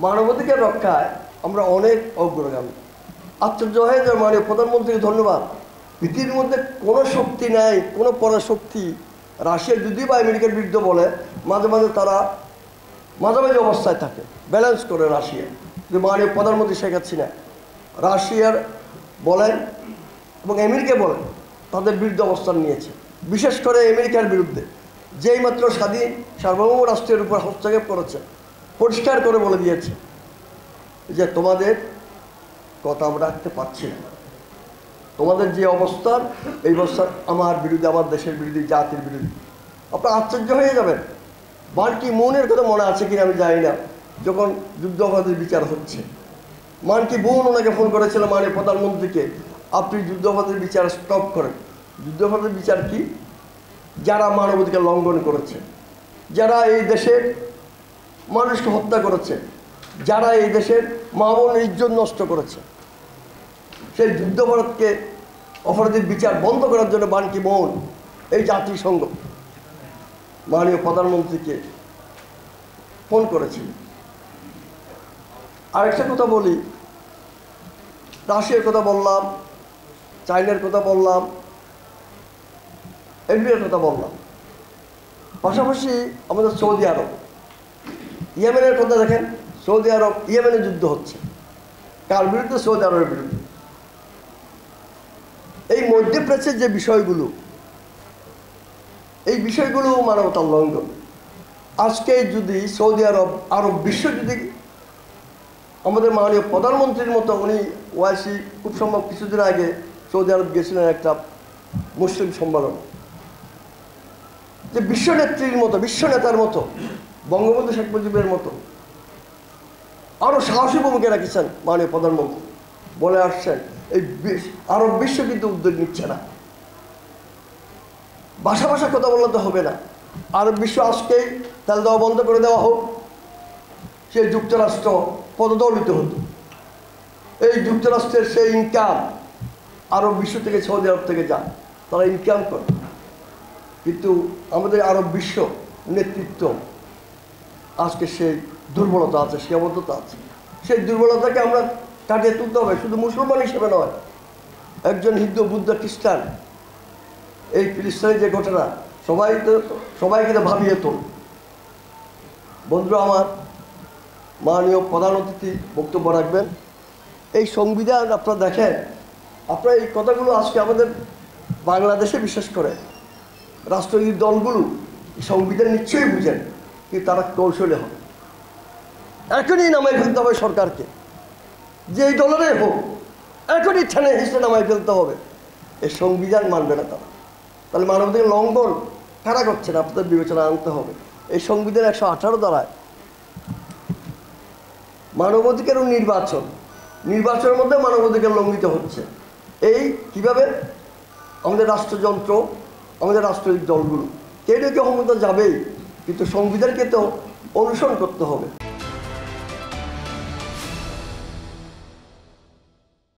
মানবাধিকার রক্ষায় আমরা অনেক অগ্রগামী। আশ্চর্য হয়ে যায় মাননীয় প্রধানমন্ত্রীকে ধন্যবাদ। পৃথিবীর মধ্যে কোনো শক্তি নাই, কোনো পরাশক্তি রাশিয়া যদি বা আমেরিকার বিরুদ্ধে বলে মাঝে মাঝে তারা মাঝামাঝি অবস্থায় থাকে, ব্যালেন্স করে রাশিয়া। যে মাননীয় প্রধানমন্ত্রী শেখ হাসিনা রাশিয়ার বলেন এবং আমেরিকা বলেন তাদের বিরুদ্ধে অবস্থান নিয়েছে, বিশেষ করে আমেরিকার বিরুদ্ধে যেই মাত্র স্বাধীন সার্বভৌম রাষ্ট্রের উপর হস্তক্ষেপ করেছে, পরিষ্কার করে বলে দিয়েছে যে তোমাদের কথা আমরা রাখতে পারছি না, তোমাদের যে অবস্থান এই অবস্থান আমার বিরুদ্ধে, আমার দেশের বিরুদ্ধে, জাতির বিরুদ্ধে। আপনারা আশ্চর্য হয়ে যাবেন। বান কি মুনের কথা মনে আছে কিনা আমি জানি না, যখন যুদ্ধাপরাধীর বিচার হচ্ছে মান কি মুন ওনাকে ফোন করেছিল মাননীয় প্রধানমন্ত্রীকে, আপনি যুদ্ধাপরাধীর বিচার স্টপ করেন। যুদ্ধাপরাধীর বিচার কি? যারা মানবাধিকার লঙ্ঘন করেছে, যারা এই দেশের মানুষকে হত্যা করেছে, যারা এই দেশের মা বোনের ইজ্জত নষ্ট করেছে, সেই যুদ্ধাপরাধকে অপরাধীর বিচার বন্ধ করার জন্য বান কি মুন এই জাতিসংঘ মাননীয় প্রধানমন্ত্রীকে ফোন করেছিল। আরেকটা কথা বলি, রাশিয়ার কথা বললাম, চায়নার কথা বললাম, ইন্ডিয়ার কথা বললাম, পাশাপাশি আমাদের সৌদি আরব, ইয়েমেনের কথা দেখেন। সৌদি আরব ইয়েমেনে যুদ্ধ হচ্ছে, কার বিরুদ্ধে? সৌদি আরবের বিরুদ্ধে। এই মধ্যপ্রাচ্যের যে বিষয়গুলো, এই বিষয়গুলো মানবতার লঙ্ঘন। আজকে যদি সৌদি আরব, আরব বিশ্ব যদি আমাদের মাননীয় প্রধানমন্ত্রীর মতো, উনি ওয়াইসি খুব সম্ভব কিছুদিন আগে সৌদি আরব গেছিলেন একটা মুসলিম সম্মেলন, যে বিশ্ব নেত্রীর মতো, বিশ্ব নেতার মতো, বঙ্গবন্ধু শেখ মুজিবের মতো আরও সাহসী ভূমিকা রেখেছেন মাননীয় প্রধানমন্ত্রী। বলে আসছেন এই আরব বিশ্ব কিন্তু উদ্যোগ নিচ্ছে না। ভাষা কথা বললে তো হবে না। আরব বিশ্ব আজকেই তেল দেওয়া বন্ধ করে দেওয়া হোক, সেই যুক্তরাষ্ট্র পদদলিত হতো। এই যুক্তরাষ্ট্রের সেই ইনকাম আরব বিশ্ব থেকে, সৌদি আরব থেকে যায়, তারা ইনকাম করে। কিন্তু আমাদের আরব বিশ্ব নেতৃত্ব আজকে সেই দুর্বলতা আছে, সীমাবদ্ধতা আছে। সেই দুর্বলতাকে আমরা কাটিয়ে তুলতে হবে, শুধু মুসলমান হিসেবে নয়, একজন হিন্দু, বুদ্ধ, খ্রিস্টান। এই ফিলিস্তিনের যে ঘটনা সবাইকে ভাবিয়ে তোল। বন্ধুরা আমার, মাননীয় প্রধান অতিথি বক্তব্য রাখবেন। এই সংবিধান আপনারা দেখেন, আপনারা এই কথাগুলো আজকে আমাদের বাংলাদেশে বিশেষ করে রাষ্ট্রীয় দলগুলো সংবিধান নিশ্চয়ই বুঝেন, কিন্তু তারা কৌশলে হবে। এখনই নামাই ফেলতে হবে সরকারকে, যে এই দলেরই হোক, এখনই ঠেনে হিসেবে নামাই ফেলতে হবে। এই সংবিধান মানবে না তারা, তাহলে মানবাধিকার লঙ্ঘন কারা করছে না আপনাদের বিবেচনা আনতে হবে। এই সংবিধান 118 দ্বারায় মানবাধিকার ও নির্বাচনের মধ্যে মানবাধিকার লঙ্ঘিত হচ্ছে। এই কিভাবে? আমাদের রাষ্ট্রযন্ত্র, আমাদের রাষ্ট্রীয় দলগুলো কেউ ক্ষমতা যাবেই, কিন্তু সংবিধানকে তো অনুসরণ করতে হবে।